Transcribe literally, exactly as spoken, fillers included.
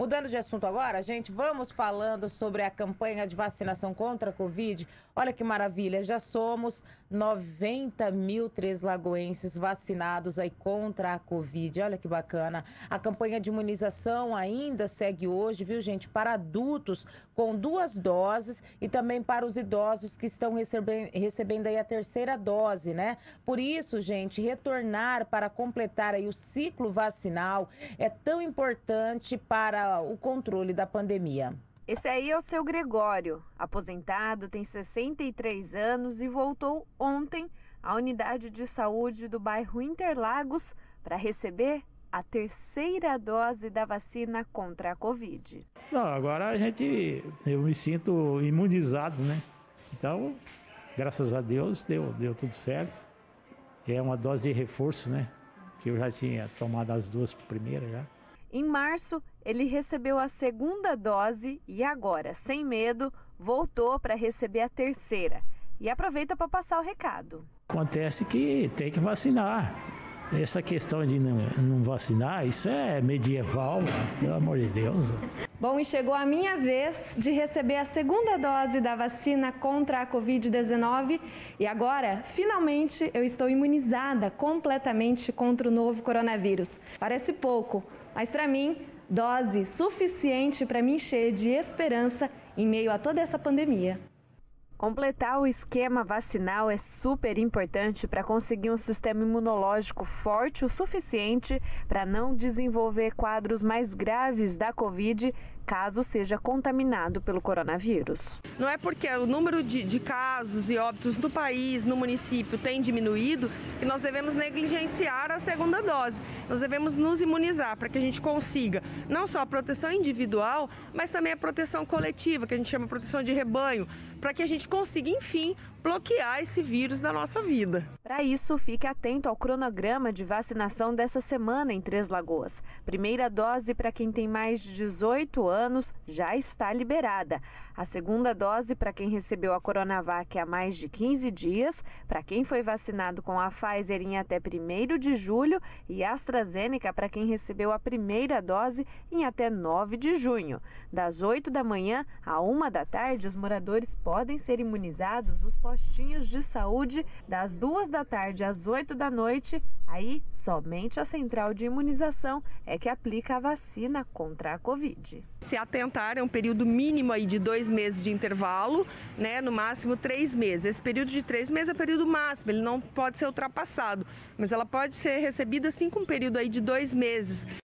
Mudando de assunto agora, gente, vamos falando sobre a campanha de vacinação contra a Covid. Olha que maravilha, já somos noventa mil treslagoenses vacinados aí contra a Covid. Olha que bacana. A campanha de imunização ainda segue hoje, viu, gente? Para adultos com duas doses e também para os idosos que estão recebendo, recebendo aí a terceira dose, né? Por isso, gente, retornar para completar aí o ciclo vacinal é tão importante para o controle da pandemia. Esse aí é o seu Gregório, aposentado, tem sessenta e três anos e voltou ontem à unidade de saúde do bairro Interlagos para receber a terceira dose da vacina contra a Covid. Não, agora a gente, eu me sinto imunizado, né? Então, graças a Deus, deu, deu tudo certo. É uma dose de reforço, né? Que eu já tinha tomado as duas primeiras já. Em março, ele recebeu a segunda dose e agora, sem medo, voltou para receber a terceira. E aproveita para passar o recado. Acontece que tem que vacinar. Essa questão de não, não vacinar, isso é medieval, pelo amor de Deus. Bom, e chegou a minha vez de receber a segunda dose da vacina contra a covid dezenove e agora, finalmente, eu estou imunizada completamente contra o novo coronavírus. Parece pouco, mas para mim, dose suficiente para me encher de esperança em meio a toda essa pandemia. Completar o esquema vacinal é super importante para conseguir um sistema imunológico forte o suficiente para não desenvolver quadros mais graves da Covid, caso seja contaminado pelo coronavírus. Não é porque o número de, de casos e óbitos no país, no município, tem diminuído, que nós devemos negligenciar a segunda dose. Nós devemos nos imunizar para que a gente consiga não só a proteção individual, mas também a proteção coletiva, que a gente chama de proteção de rebanho, para que a gente consiga, enfim, bloquear esse vírus da nossa vida. Para isso, fique atento ao cronograma de vacinação dessa semana em Três Lagoas. Primeira dose para quem tem mais de dezoito anos já está liberada. A segunda dose para quem recebeu a Coronavac há mais de quinze dias, para quem foi vacinado com a Pfizer em até primeiro de julho e AstraZeneca para quem recebeu a primeira dose em até nove de junho. Das oito da manhã à uma da tarde, os moradores podem ser imunizados nos postinhos de saúde das duas da tarde às oito da noite. Aí, somente a central de imunização é que aplica a vacina contra a Covid. Se atentar, é um período mínimo aí de dois meses de intervalo, né? No máximo três meses. Esse período de três meses é o período máximo, ele não pode ser ultrapassado, mas ela pode ser recebida sim com um período aí de dois meses.